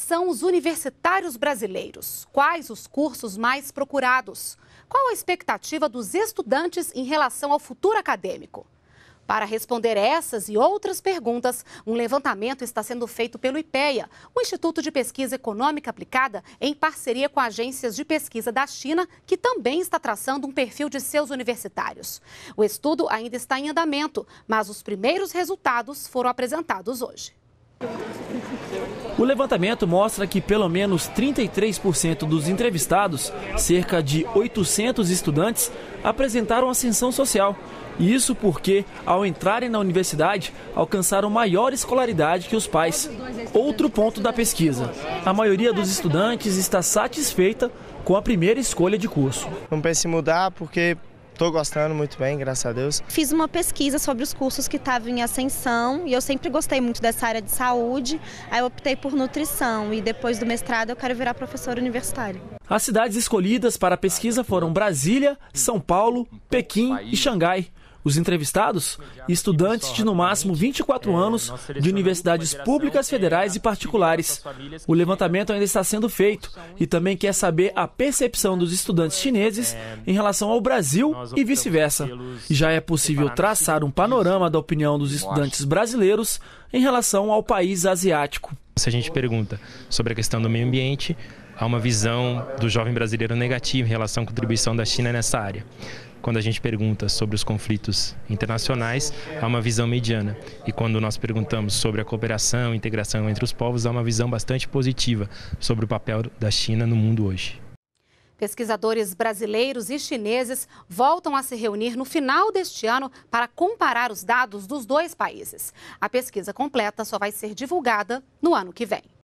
são os universitários brasileiros? Quais os cursos mais procurados? Qual a expectativa dos estudantes em relação ao futuro acadêmico? Para responder essas e outras perguntas, um levantamento está sendo feito pelo IPEA, o Instituto de Pesquisa Econômica Aplicada, em parceria com agências de pesquisa da China, que também está traçando um perfil de seus universitários. O estudo ainda está em andamento, mas os primeiros resultados foram apresentados hoje. O levantamento mostra que pelo menos 33% dos entrevistados, cerca de 800 estudantes, apresentaram ascensão social. Isso porque, ao entrarem na universidade, alcançaram maior escolaridade que os pais. Outro ponto da pesquisa: a maioria dos estudantes está satisfeita com a primeira escolha de curso. Não penso em mudar porque estou gostando muito bem, graças a Deus. Fiz uma pesquisa sobre os cursos que estavam em ascensão e eu sempre gostei muito dessa área de saúde. Aí eu optei por nutrição e depois do mestrado eu quero virar professora universitária. As cidades escolhidas para a pesquisa foram Brasília, São Paulo, Pequim e Xangai. Os entrevistados, estudantes de no máximo 24 anos de universidades públicas, federais e particulares. O levantamento ainda está sendo feito e também quer saber a percepção dos estudantes chineses em relação ao Brasil e vice-versa. E já é possível traçar um panorama da opinião dos estudantes brasileiros em relação ao país asiático. Se a gente pergunta sobre a questão do meio ambiente, há uma visão do jovem brasileiro negativa em relação à contribuição da China nessa área. Quando a gente pergunta sobre os conflitos internacionais, há uma visão mediana. E quando nós perguntamos sobre a cooperação e integração entre os povos, há uma visão bastante positiva sobre o papel da China no mundo hoje. Pesquisadores brasileiros e chineses voltam a se reunir no final deste ano para comparar os dados dos dois países. A pesquisa completa só vai ser divulgada no ano que vem.